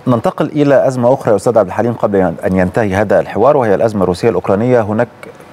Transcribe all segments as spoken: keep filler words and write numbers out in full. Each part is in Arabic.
ننتقل إلى أزمة أخرى يا أستاذ عبد الحليم قبل أن ينتهي هذا الحوار، وهي الأزمة الروسية الأوكرانية. هناك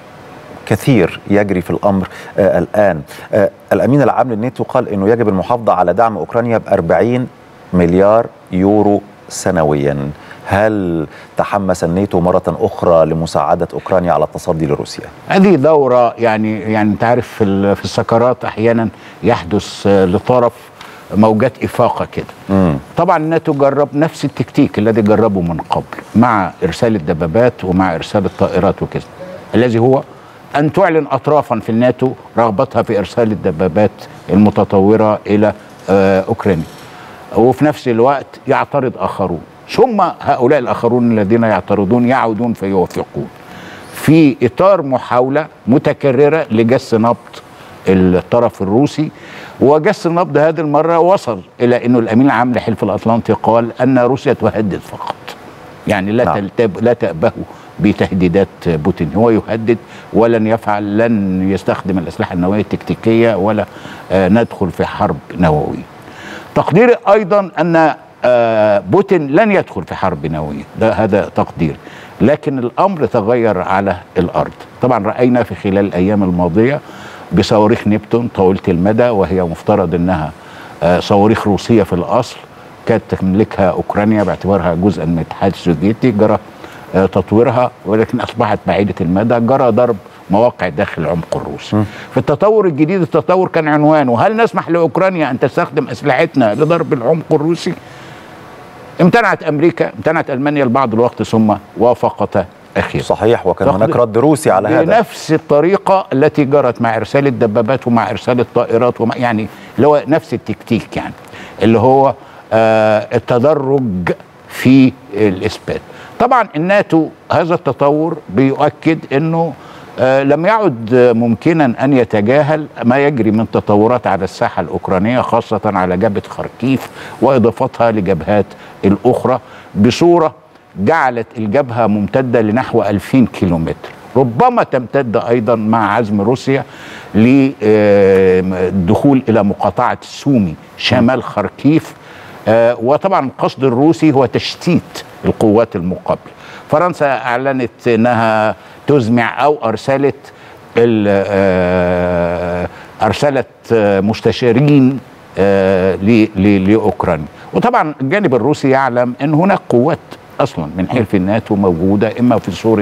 كثير يجري في الأمر آه الآن. آه الأمين العام للناتو قال أنه يجب المحافظة على دعم أوكرانيا بأربعين مليار يورو سنويا. هل تحمس الناتو مرة أخرى لمساعدة أوكرانيا على التصدي لروسيا؟ هذه دورة يعني يعني أنت عارف في في السكرات أحيانا يحدث لطرف موجات إفاقة كده. مم. طبعا الناتو جرب نفس التكتيك الذي جربه من قبل مع إرسال الدبابات ومع إرسال الطائرات وكذا، الذي هو أن تعلن أطرافا في الناتو رغبتها في إرسال الدبابات المتطورة إلى آه أوكرانيا، وفي نفس الوقت يعترض آخرون، ثم هؤلاء الآخرون الذين يعترضون يعودون فيوافقون في إطار محاولة متكررة لجس نبض الطرف الروسي. وجس النبض هذه المرة وصل إلى أنه الأمين العام لحلف الأطلنطي قال أن روسيا تهدد فقط، يعني لا نعم. لا تأبه بتهديدات بوتين، هو يهدد ولن يفعل، لن يستخدم الأسلحة النووية التكتيكية ولا آه ندخل في حرب نووية. تقديري أيضا أن آه بوتين لن يدخل في حرب نووية، ده هذا تقدير، لكن الأمر تغير على الأرض. طبعا رأينا في خلال الأيام الماضية بصواريخ نبتون طويلة المدى، وهي مفترض أنها آه صواريخ روسية في الأصل كانت تملكها أوكرانيا باعتبارها جزءا من الاتحاد السوفيتي، جرى آه تطويرها ولكن أصبحت بعيدة المدى، جرى ضرب مواقع داخل العمق الروسي. م. في التطور الجديد، التطور كان عنوانه هل نسمح لأوكرانيا أن تستخدم أسلحتنا لضرب العمق الروسي؟ امتنعت أمريكا، امتنعت ألمانيا لبعض الوقت ثم وافقتا أخيرا. صحيح، وكان هناك رد روسي على هذا بنفس الطريقة التي جرت مع إرسال الدبابات ومع إرسال الطائرات ومع يعني اللي هو نفس التكتيك، يعني اللي هو آه التدرج في الإثبات. طبعا الناتو هذا التطور بيؤكد أنه آه لم يعد ممكنا أن يتجاهل ما يجري من تطورات على الساحة الأوكرانية، خاصة على جبهة خاركيف وإضافتها لجبهات الأخرى بصورة جعلت الجبهة ممتدة لنحو ألفين كيلومتر، ربما تمتد أيضا مع عزم روسيا للدخول إلى مقاطعة سومي شمال خاركيف. وطبعا القصد الروسي هو تشتيت القوات المقابلة. فرنسا أعلنت أنها تزمع أو أرسلت أرسلت مستشارين لأوكرانيا. وطبعا الجانب الروسي يعلم أن هناك قوات اصلا من حلف الناتو موجوده، اما في صوره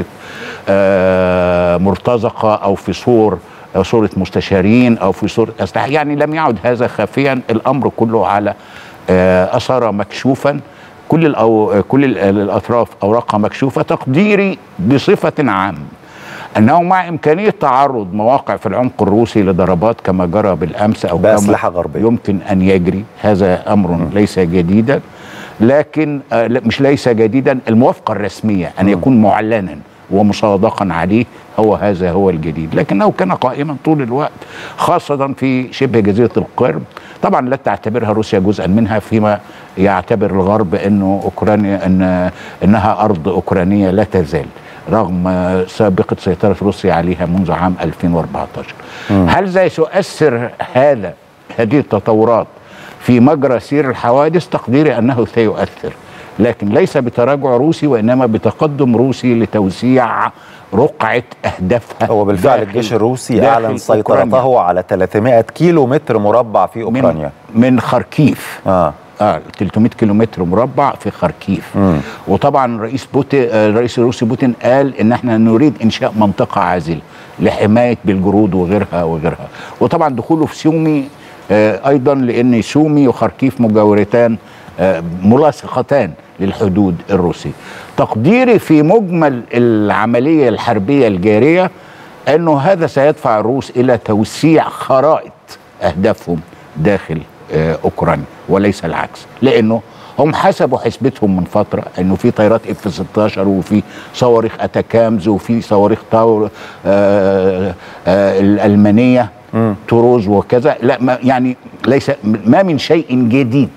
آه مرتزقه او في صور أو صوره مستشارين او في صوره اسلحه، يعني لم يعد هذا خافيا، الامر كله على آه اثار مكشوفا، كل الأو كل الاطراف اوراقها مكشوفه. تقديري بصفه عامه انه مع امكانيه تعرض مواقع في العمق الروسي لضربات كما جرى بالامس او باسلحه غربيه يمكن ان يجري، هذا امر م. ليس جديدا، لكن آه مش ليس جديدا، الموافقة الرسمية أن يكون معلنا ومصادقا عليه هو هذا هو الجديد، لكنه كان قائما طول الوقت خاصة في شبه جزيرة القرم. طبعا لا تعتبرها روسيا جزءا منها، فيما يعتبر الغرب أنه أوكرانيا أن إنها أرض أوكرانية لا تزال رغم سابقة سيطرة روسيا عليها منذ عام ألفين وأربعة عشر. م. هل زي سيؤثر هذا هذه التطورات في مجرى سير الحوادث؟ تقديري أنه سيؤثر، لكن ليس بتراجع روسي وإنما بتقدم روسي لتوسيع رقعة أهدافها. هو بالفعل الجيش الروسي أعلن سيطرته على ثلاثمائة كيلو متر مربع في أوكرانيا من, من خاركيف. آه. اه ثلاثمائة كيلو متر مربع في خاركيف. مم. وطبعا رئيس بوتين الرئيس الروسي بوتين قال ان احنا نريد انشاء منطقة عازلة لحماية بلجرود وغيرها وغيرها. وطبعا دخوله في سومي آه ايضا لان سومي وخاركيف مجاورتان آه ملاصقتان للحدود الروسية. تقديري في مجمل العملية الحربية الجارية انه هذا سيدفع الروس الى توسيع خرائط اهدافهم داخل آه اوكرانيا وليس العكس، لانه هم حسبوا حسبتهم من فتره انه في طيارات اف ستة عشر وفي صواريخ اتاكامز وفي صواريخ تاور آه آه الالمانيه م. توروز وكذا، لا ما يعني ليس ما من شيء جديد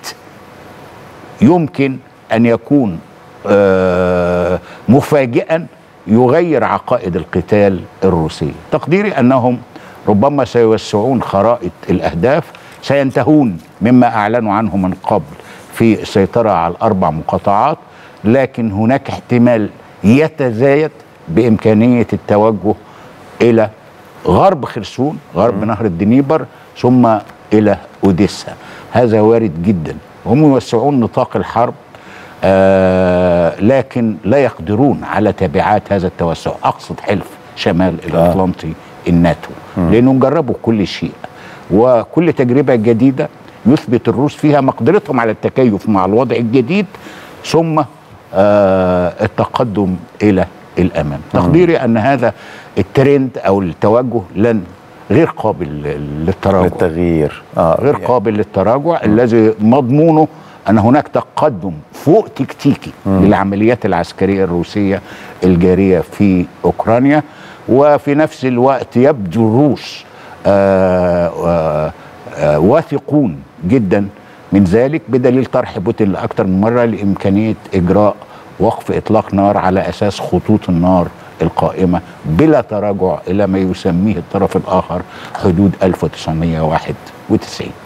يمكن ان يكون آه مفاجئا يغير عقائد القتال الروسيه. تقديري انهم ربما سيوسعون خرائط الاهداف، سينتهون مما اعلنوا عنه من قبل في السيطرة على الأربع مقاطعات، لكن هناك احتمال يتزايد بإمكانية التوجه إلى غرب خرسون، غرب نهر الدنيبر، ثم إلى أوديسا. هذا وارد جدا. هم يوسعون نطاق الحرب، آه لكن لا يقدرون على تبعات هذا التوسع. أقصد حلف شمال الأطلنطي الناتو، لأنهم جربوا كل شيء، وكل تجربة جديدة يثبت الروس فيها مقدرتهم على التكيف مع الوضع الجديد، ثم آه التقدم إلى الأمام. تقديري أن هذا الترند أو التوجه لن غير قابل للتراجع، للتغيير، آه غير يعني قابل للتراجع، الذي مضمونه أن هناك تقدم فوق تكتيكي مم. للعمليات العسكرية الروسية الجارية في أوكرانيا. وفي نفس الوقت يبدو الروس آآ آآ آآ واثقون جدا من ذلك، بدليل طرح بوتين لأكثر من مرة لإمكانية إجراء وقف إطلاق نار على أساس خطوط النار القائمة بلا تراجع إلى ما يسميه الطرف الآخر حدود ألف وتسعمائة وواحد وتسعين.